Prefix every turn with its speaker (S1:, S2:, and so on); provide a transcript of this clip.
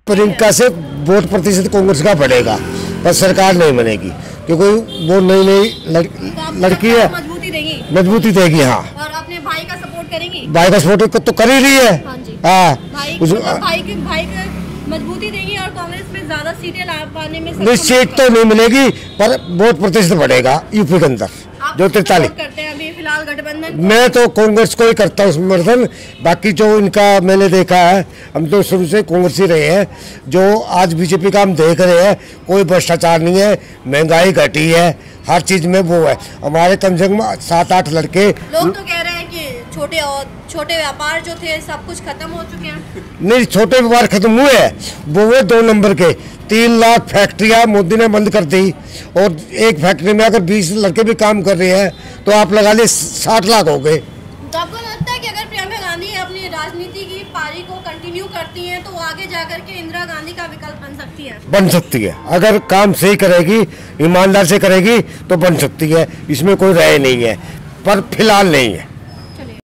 S1: प्रियंका से वोट प्रतिशत कांग्रेस का बढ़ेगा, पर सरकार नहीं बनेगी क्योंकि वो नई लड़की है, मजबूती देगी। हाँ,
S2: और अपने भाई का सपोर्ट करेंगी?
S1: भाई का सपोर्ट तो कर ही रही है। हाँ,
S2: भाई के मजबूती देगी और कांग्रेस में ज्यादा सीटें ला पाने में
S1: नहीं, सीट तो नहीं मिलेगी पर वोट प्रतिशत बढ़ेगा यूपी के अंदर। जो 43
S2: करते हैं अभी फिलहाल गठबंधन,
S1: मैं तो कांग्रेस को ही करता हूँ समर्थन। बाकी जो इनका मैंने देखा है, हम तो शुरू से कांग्रेस ही रहे हैं। जो आज बीजेपी का हम देख रहे हैं, कोई भ्रष्टाचार नहीं है, महंगाई घटी है, हर चीज में वो है। हमारे कम से कम 7-8 लड़के।
S2: लोग तो कह रहे हैं कि छोटे व्यापार जो थे सब कुछ खत्म हो चुके हैं।
S1: नहीं, छोटे व्यापार खत्म हुए हैं, वो 2 नंबर के 3 लाख फैक्ट्रियां मोदी ने बंद कर दी, और एक फैक्ट्री में अगर 20 लड़के भी काम कर रहे हैं तो आप लगा ले 60 लाख हो गए।
S2: तो आपको लगता है कि अगर प्रियंका गांधी अपनी राजनीति की पारी को कंटिन्यू करती हैं तो आगे जाकर के इंदिरा गांधी का विकल्प बन सकती है?
S1: बन सकती है, अगर काम सही करेगी, ईमानदार से करेगी तो बन सकती है, इसमें कोई राय नहीं है, पर फिलहाल नहीं है।